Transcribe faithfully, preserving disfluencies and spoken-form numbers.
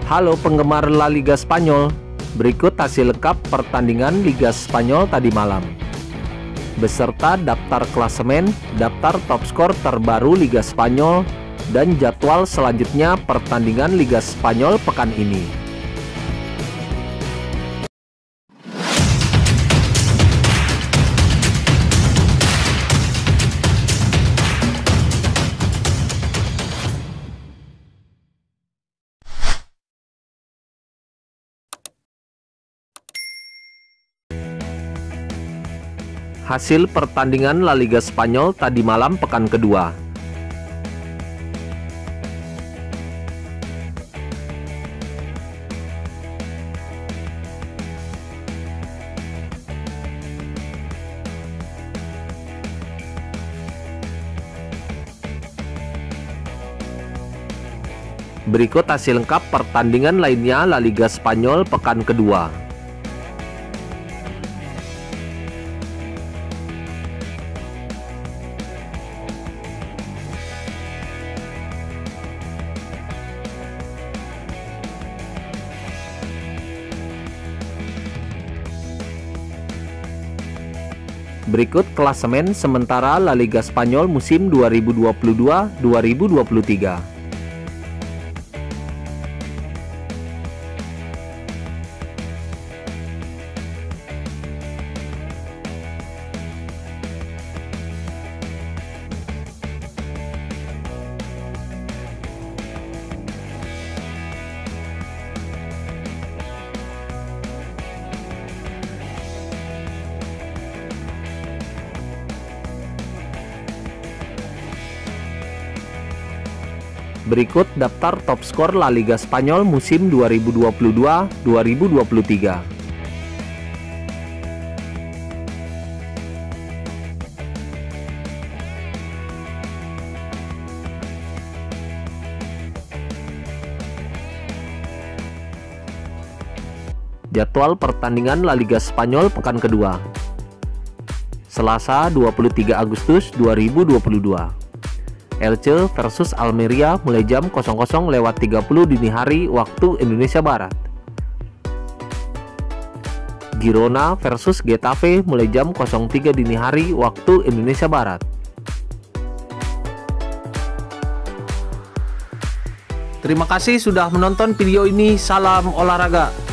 Halo penggemar La Liga Spanyol, berikut hasil lengkap pertandingan Liga Spanyol tadi malam, beserta daftar klasemen, daftar top skor terbaru Liga Spanyol, dan jadwal selanjutnya pertandingan Liga Spanyol pekan ini. Hasil pertandingan La Liga Spanyol tadi malam pekan kedua. Berikut hasil lengkap pertandingan lainnya La Liga Spanyol pekan kedua. Berikut klasemen sementara La Liga Spanyol musim dua ribu dua puluh dua dua ribu dua puluh tiga. Berikut daftar top skor La Liga Spanyol musim dua ribu dua puluh dua dua ribu dua puluh tiga. Jadwal pertandingan La Liga Spanyol pekan kedua. Selasa dua puluh tiga Agustus dua ribu dua puluh dua. Elche versus Almeria mulai jam nol nol lewat tiga puluh dini hari waktu Indonesia Barat. Girona versus Getafe mulai jam nol tiga dini hari waktu Indonesia Barat. Terima kasih sudah menonton video ini. Salam olahraga.